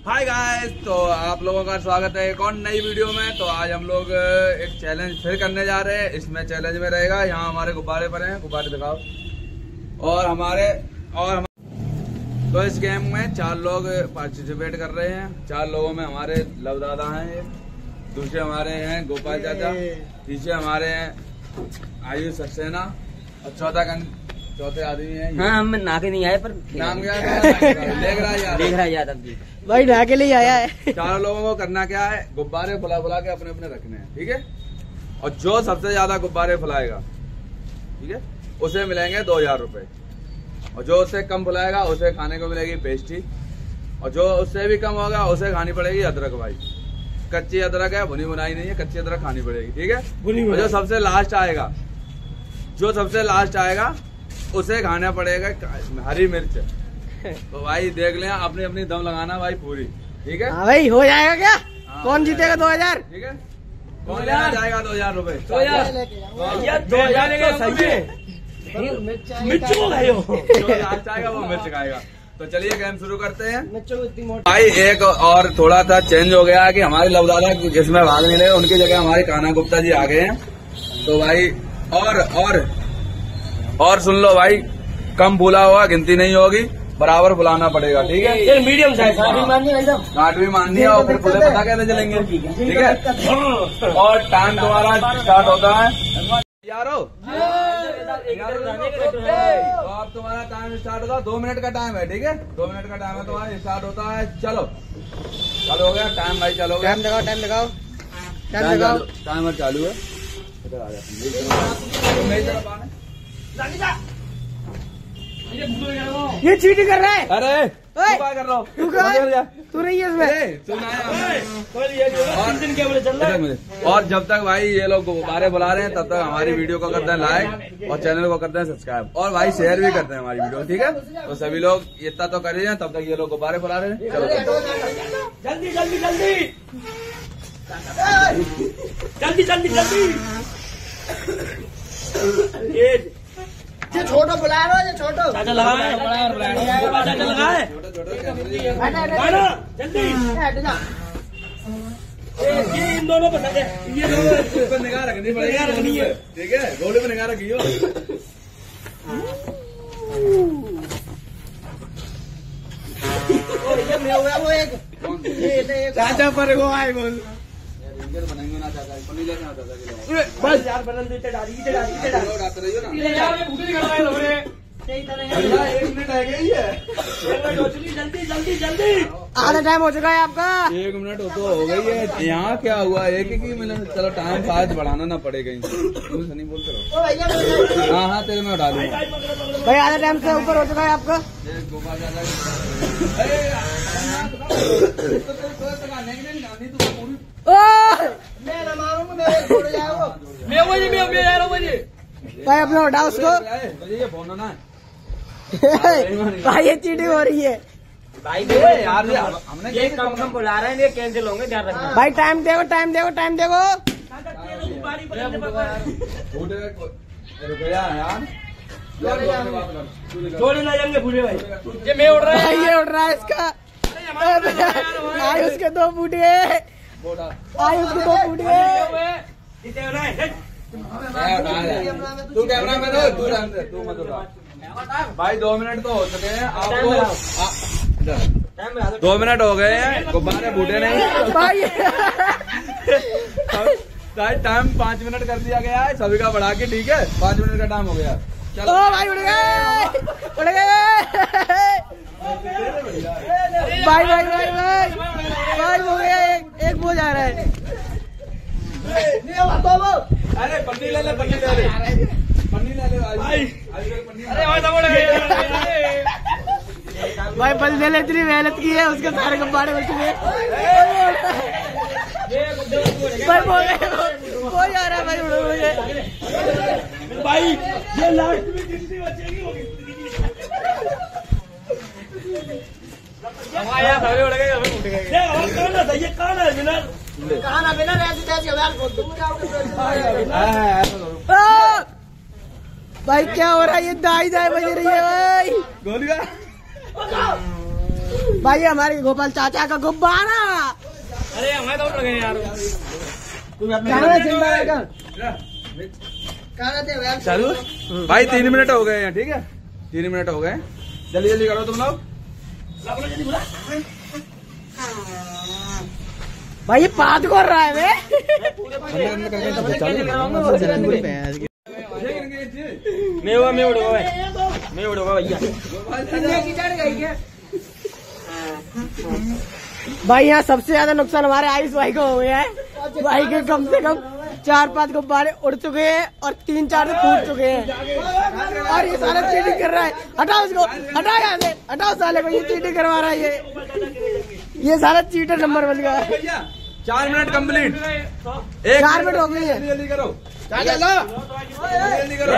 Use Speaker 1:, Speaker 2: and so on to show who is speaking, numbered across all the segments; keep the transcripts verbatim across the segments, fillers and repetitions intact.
Speaker 1: Hi guys, तो आप लोगों का स्वागत है एक और नई वीडियो में। तो आज हम लोग एक चैलेंज फिर करने जा रहे हैं। इसमें चैलेंज में रहेगा, यहाँ हमारे गुब्बारे पड़े हैं, गुब्बारे दिखाओ। और हमारे और हम तो इस गेम में चार लोग पार्टिसिपेट कर रहे हैं। चार लोगों में हमारे लव दादा हैं, दूसरे हमारे हैं गोपाल चाचा, तीसरे हमारे हैं आयुष सक्सेना और चौथा चौथे आदमी है।
Speaker 2: हाँ, हम नाके नहीं आए पर
Speaker 1: नाम क्या है? देख रहा है
Speaker 2: देख रहा है याद अभी
Speaker 1: भाई ढा के लिए आया है। चारों लोगों को करना क्या है, गुब्बारे फुला फुला के अपने अपने रखने हैं, ठीक है। और जो सबसे ज्यादा गुब्बारे फुलाएगा, ठीक है, उसे मिलेंगे दो हजार रूपए। और जो उससे कम फुलाएगा उसे खाने को मिलेगी पेस्ट्री। और जो उससे भी कम होगा उसे खानी पड़ेगी अदरक। भाई कच्ची अदरक है, भुनी बुनाई नहीं है, कच्ची अदरक खानी पड़ेगी, ठीक है। और जो सबसे लास्ट आएगा जो सबसे लास्ट आएगा उसे खाना पड़ेगा हरी मिर्च। तो भाई देख लें, अपनी अपनी दम लगाना भाई पूरी, ठीक है।
Speaker 3: हाँ भाई, हो जाएगा क्या? हाँ, कौन जीतेगा दो हजार?
Speaker 1: ठीक है, कौन लेना जाएगा दो हजार रूपए?
Speaker 2: दो हजार दो हजार लेगा, सही है। मिर्च को खाएगा,
Speaker 1: जो लास्ट आएगा वो मिर्च खाएगा। तो चलिए गेम शुरू करते हैं। भाई एक और थोड़ा सा चेंज हो गया है कि हमारे लवदादा जिसमें भाग नहीं रहे, उनकी जगह हमारे कान्हा गुप्ता जी आ गए हैं। तो भाई और और और सुन लो भाई, कम फूला होगा गिनती नहीं होगी, बराबर फुलाना पड़ेगा, ठीक है।
Speaker 2: मीडियम साइज
Speaker 1: गांठ भी माननी है और फिर फुले पता कैसे चलेंगे, ठीक है। और टाइम तुम्हारा स्टार्ट होता है यारो। तो अब तुम्हारा टाइम स्टार्ट होता है, दो मिनट का टाइम है, ठीक है। दो मिनट का टाइम है तुम्हारा, स्टार्ट होता है। चलो चलो हो गया टाइम भाई, चलो
Speaker 3: टाइम लगाओ, टाइम लगाओ, टाइम लगाओ।
Speaker 1: टाइमर चालू है। इधर आ जा,
Speaker 3: ये चीटिंग कर रहा है।
Speaker 1: अरे तू क्या कर रहा हो?
Speaker 3: तू नहीं है इसमें।
Speaker 1: और जब तक भाई ये लोग गुब्बारे बुला रहे हैं तब तक हमारी वीडियो को करते हैं लाइक और चैनल को करते हैं सब्सक्राइब और भाई शेयर भी करते हैं हमारी वीडियो, ठीक है। तो सभी लोग इतना तो कर रहे हैं, तब तक ये लोग गुब्बारे बुला रहे हैं। चलो
Speaker 2: जल्दी जल्दी जल्दी जल्दी जल्दी जल्दी।
Speaker 3: ये छोटो बुला रहा है, ये छोटो
Speaker 2: चाचा लगा है, चाचा लगा है, जल्दी। ये इन दोनों पसंद है, ये दोनों
Speaker 1: पर निगाह रखनी पड़ेगी, रखनी है, ठीक है। गोले पे निगाह रखियो।
Speaker 3: वो एक चाचा पर वो आए बोल
Speaker 1: बनेंगे ना चाचा, पनीर लेके ना चाचा,
Speaker 2: बस यार बनल दे, डाली डाली डाली यार, ये भूखे खड़ा है लोरे।
Speaker 1: एक मिनट रह गई है,
Speaker 2: जल्दी जल्दी जल्दी।
Speaker 3: आधा टाइम हो चुका है आपका।
Speaker 1: एक मिनट हो तो हो गई है। यहाँ क्या हुआ, एक एक ही मिनट। चलो टाइम शायद बढ़ाना ना पड़ेगा, नहीं बोलते रहो। हाँ हाँ तेरे में उठा लूंगा
Speaker 3: भाई, आधा टाइम से ऊपर हो चुका है आपका। भाई अपना उठा उसको। भाई ये चीटिंग हो रही है
Speaker 2: भाई। यार हमने ये कम कम बुला रहे हैं, ये कैंसिल होंगे, ध्यान रखना।
Speaker 3: भाई टाइम देखो, टाइम देखो, टाइम देखो।
Speaker 2: छोड़ ना जाएंगे भूले भाई। ये मैं उड़ रहा है,
Speaker 3: ये उड़ रहा है इसका। आयुष के दो फूट गए, आयुष के दो फूट गए।
Speaker 1: तू कैमरा में दो, तू तू मत उठा भाई। दो मिनट तो हो चुके हैं आपको, दो मिनट हो गए हैं, गुब्बारे फूटे नहीं
Speaker 3: भाई।
Speaker 1: टाइम पाँच मिनट कर दिया गया है, सभी का बढ़ा के, ठीक है। पाँच मिनट का टाइम हो गया। चलो
Speaker 3: ओ भाई उड़ गए, उड़ गए भाई भाई भाई भाई भाई हो गया। एक एक वो जा रहा है।
Speaker 1: अरे पन्नी ले ले, पन्नी ले ले, पन्नी ले ले भाई।
Speaker 3: भाई बंदे ने इतनी मेहनत की है, उसके सारे गुब्बारे बच गए। भाई वो वो जा रहा है भाई, उड़ मुझे
Speaker 2: भाई। ये लास्ट में गिनती बचेगी, वो हमारे उड़ गए, हमें उठ गए। कहाँ था ये, कहाँ है विनर?
Speaker 3: कहाँ ना विनर भाई, क्या हो रहा है? ये दाई दाई बज रही है भाई।
Speaker 1: गोली का
Speaker 3: भाई हमारे गोपाल चाचा का गुब्बारा।
Speaker 2: अरे हमारे तो लगे यार।
Speaker 1: चलो भाई तीन मिनट हो गए हैं, ठीक है तीन मिनट हो गए, जल्दी जल्दी करो तुम लोग।
Speaker 3: भाई ये पाँच कर रहा है वे।
Speaker 2: मैं हुआ मैं उड़ूंगा भाई, मैं उड़ूंगा भैया।
Speaker 3: भाई यहाँ सबसे ज्यादा नुकसान हमारे आयुष भाई को हो गया है। भाई के कम से कम चार पांच गुब्बारे उड़ चुके हैं और तीन चार से फूट चुके हैं और ये सारा चीटिंग कर रहा है। हटाओ इसको, हटाओ यहाँ से, हटाओ साले को, ये चीटिंग करवा रहा है। ये ये सारा चीटर नंबर बन गया है।
Speaker 1: चार मिनट कंप्लीट,
Speaker 3: चार मिनट हो गई है।
Speaker 1: जल्दी करो जल्दी करो।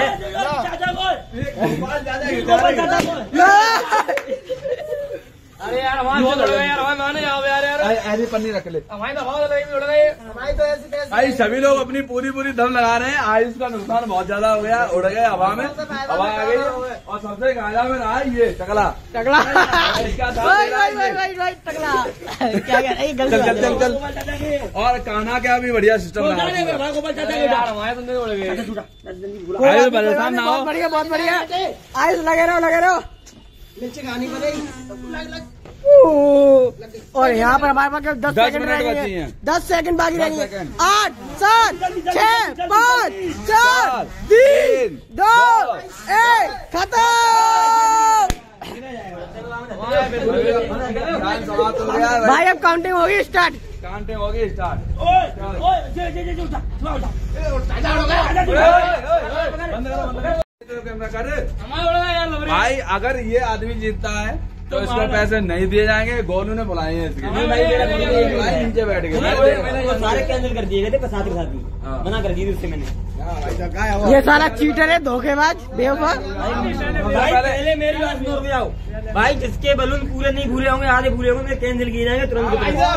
Speaker 2: अरे यार हमारे उड़ गए यार, हमारे माने जाओ यार यार।
Speaker 1: ऐसी पन्नी रख ले।
Speaker 2: हमारे तो हवा लगे उड़ गए।
Speaker 3: हमारी तो ऐसी तैसी।
Speaker 1: भाई सभी लोग अपनी पूरी पूरी दम लगा रहे हैं। आयुष का नुकसान बहुत ज्यादा हो गया, उड़ गए हवा में, हवा आ गई और सबसे गाजा में रहा ये टकला
Speaker 3: टकला।
Speaker 1: इसका था
Speaker 3: भाई भाई भाई भाई भाई टकला क्या कह रहा है?
Speaker 1: चल चल चल चल। और कान्हा क्या भी बढ़िया सिस्टम लगा।
Speaker 2: यार हमारे तो नहीं उड़ गए।
Speaker 1: आयुष परेशान ना हो।
Speaker 3: बहुत बढ़िया बहुत बढ़िया। आयुष लगे रहो लगे रहो। और यहाँ पर हमारे पास दस सेकंड रह गए हैं, दस सेकंड बाकी रह गए। आठ सात छह पाँच चार तीन दो एक खत्म। भाई अब काउंटिंग होगी स्टार्ट।
Speaker 1: काउंटिंग होगी स्टार्ट। कैमरा कर भाई, अगर ये आदमी जीतता है तो इसको पैसे नहीं दिए जाएंगे। गोलू ने बुलाए हैं इसके, नीचे बैठ गए।
Speaker 2: सारे कैंसिल कर दिए गए थे साथ के साथ ही, मना कर दी थी उससे मैंने।
Speaker 3: ये सारा चीटर है, धोखेबाज, बेवफा।
Speaker 2: भाई पहले मेरी बात सुनो, रुक जाओ भाई। जिसके बलून पूरे नहीं भूले होंगे, आधे भूले होंगे, मैं कैंसिल किए जाएंगे तुरंत।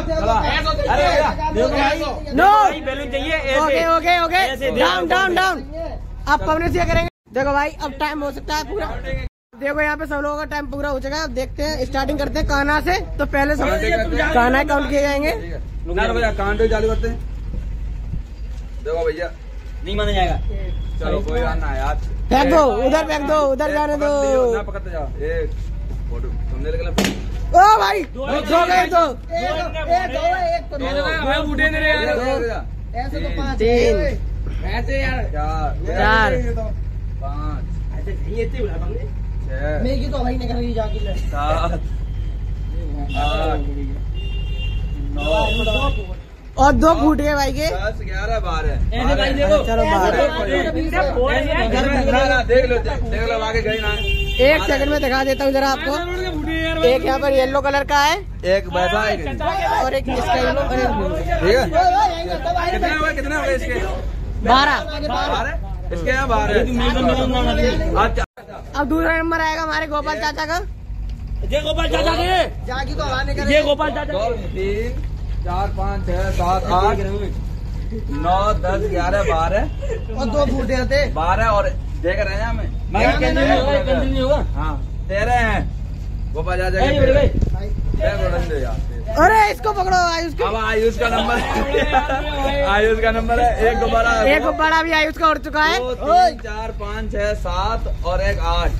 Speaker 3: नो
Speaker 2: बैलून चाहिए।
Speaker 3: Okay okay okay, down down down. आप पब्लिक क्या करेंगे? देखो भाई अब टाइम हो सकता है पूरा। देखो यहाँ पे सब लोगों का टाइम पूरा हो चुका है। अब देखते हैं, स्टार्टिंग करते हैं कान्हा से। तो पहले सब कान्हा काउंट किए जाएंगे।
Speaker 1: भैया काउंट चालू करते हैं। देखो भैया
Speaker 2: नहीं माना जाएगा।
Speaker 1: चलो कोई बात ना यार,
Speaker 3: फेंक दो उधर, फेंक दो उधर, जाने दो।
Speaker 1: पकड़ते जाओ। एक फोटो तुमने लगा
Speaker 3: ओ भाई दो गए, दो तीन
Speaker 2: ऐसे यार
Speaker 3: चार
Speaker 1: पाँच
Speaker 2: ये तो
Speaker 3: मेरी तो भाई निकल गई जाके।
Speaker 1: सात आठ नौ
Speaker 3: और दो फूट गए भाई के।
Speaker 1: दस ग्यारह बारह।
Speaker 2: ऐसे भाई देखो,
Speaker 3: चलो बारह।
Speaker 1: देख लो देख लो आगे गई ना।
Speaker 3: एक सेकंड में दिखा देता हूँ जरा आपको। एक यहाँ पर येलो कलर का है,
Speaker 1: एक वैसा है
Speaker 3: और एक इसका येलो।
Speaker 1: ठीक है। कितने हुए कितने हुए इसके?
Speaker 3: बारह।
Speaker 1: बारह इसके यहाँ बारह।
Speaker 3: अब दूसरा नंबर आएगा हमारे गोपाल चाचा का।
Speaker 2: ये गोपाल चाचा के
Speaker 3: जागी तो हवा निकल।
Speaker 2: ये गोपाल चाचा
Speaker 1: दो तीन चार पाँच छह सात आठ नौ दस ग्यारह बारह
Speaker 3: और दो फूटे थे।
Speaker 1: बारह और देख रहे हैं हमें।
Speaker 2: नहीं होगा।
Speaker 1: हाँ तेरह हैं गोपाल चाचा के।
Speaker 3: अरे इसको पकड़ो आयुष को।
Speaker 1: अब आयुष का नंबर आयुष का नंबर है। एक गुब्बारा
Speaker 3: एक गुब्बारा भी आयुष का उड़ चुका है।
Speaker 1: दो तीन चार पाँच छह सात और एक आठ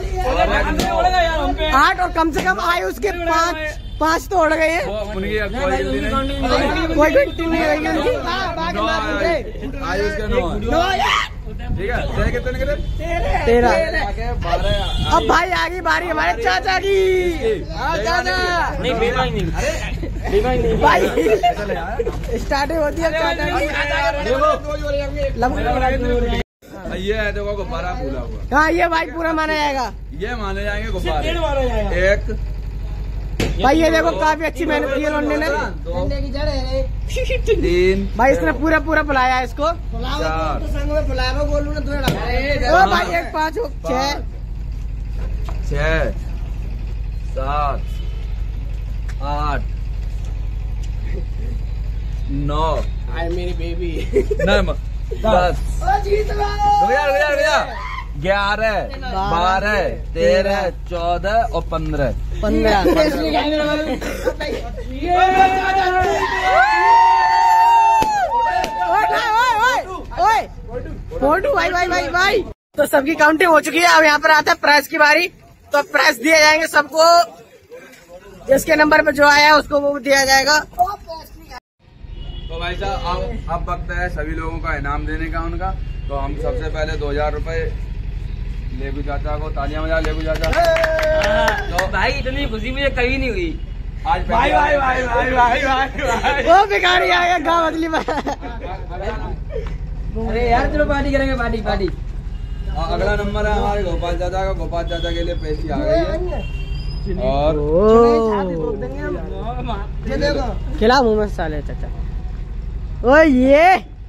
Speaker 3: आठ और कम से कम आयुष के पाँच पाँच तो उड़ गए हैं।
Speaker 1: वो उनकी कोई गिनती नहीं।
Speaker 3: कोई गिनती नहीं होगी उनकी।
Speaker 1: आयुष के नौ ठीक है। तेरे कितने कितने?
Speaker 3: तेरह।
Speaker 1: बारह।
Speaker 3: अब भाई आ गई बारी हमारे चाचा की। चाचा
Speaker 2: नहीं बेबाई नहीं, बेबाई नहीं
Speaker 3: भाई स्टार्टिंग होती है चाचा की।
Speaker 1: ये है देखो गुब्बारा फूला हुआ।
Speaker 3: हाँ ये भाई पूरा माना जाएगा।
Speaker 1: ये माने जाएंगे गुब्बारे। एक
Speaker 3: भाई ये देखो काफी अच्छी मेहनत की है लोंडे ने।
Speaker 1: तीन
Speaker 3: भाई इसने पूरा पूरा बुलाया इसको।
Speaker 1: चार
Speaker 3: ओ भाई एक पाँच छह
Speaker 1: छह सात आठ नौ
Speaker 2: मेरी बेबी
Speaker 1: नौ दस। रुक जा रुक जा रुक जा। ग्यारह, बारह, तेरह, चौदह और पंद्रह।
Speaker 3: पंद्रह। फोटू भाई भाई भाई भाई। तो सबकी काउंटिंग हो चुकी है। अब यहाँ पर आता है प्राइस की बारी। तो प्राइस दिए जाएंगे सबको, जिसके नंबर पे जो आया उसको वो दिया जाएगा।
Speaker 1: तो भाई साहब अब अब वक्त है सभी लोगों का इनाम देने का उनका। तो हम सबसे पहले दो हजार रूपए लेबू चाचा को, तालियां बजा लेबू चाचा।
Speaker 2: तो भाई इतनी खुशी मुझे कभी नहीं हुई
Speaker 1: आज भाई भाई भाई भाई भाई भाई
Speaker 3: वो भिखारी आ गया गाँव बदली में।
Speaker 2: अरे यार चलो पार्टी करेंगे, पार्टी पार्टी।
Speaker 1: अगला नंबर है हमारे गोपाल चाचा का। गोपाल चाचा के लिए पैसे आ गई है और
Speaker 3: खिला मुंह में साले चाचा। ओ ये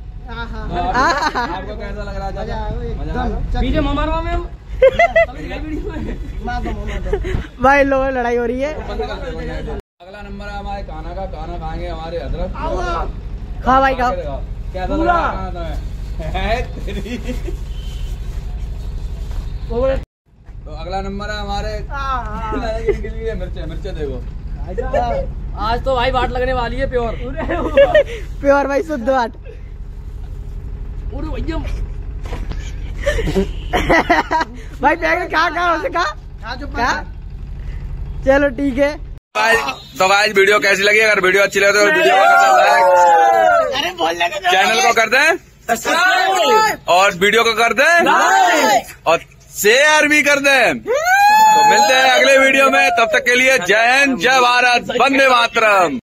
Speaker 1: आपको कैसा लग रहा है चाचा? मजा आया?
Speaker 2: पीछे मारो में
Speaker 3: भाई लोगों में लड़ाई हो रही है।
Speaker 1: अगला नंबर है हमारे काना का। काना खाएंगे हमारे अदरक।
Speaker 3: खा भाई खाओ।
Speaker 1: कैसा लग रहा है तुम्हें? तो अगला नंबर है हमारे मिर्चे। मिर्चे देखो।
Speaker 2: आज तो भाई बाट लगने वाली है प्योर
Speaker 3: प्योर भाई शुद्ध बाट। भाई पैकेट कहाँ कहाँ उसे कहा। चलो ठीक है।
Speaker 1: तो गाइस वीडियो कैसी लगी? अगर वीडियो अच्छी लगे तो वीडियो को कर दें, चैनल को कर दें और वीडियो को कर दें और शेयर भी कर दें। तो मिलते हैं अगले वीडियो में, तब तक के लिए जय हिंद, जय भारत, वंदे मातरम।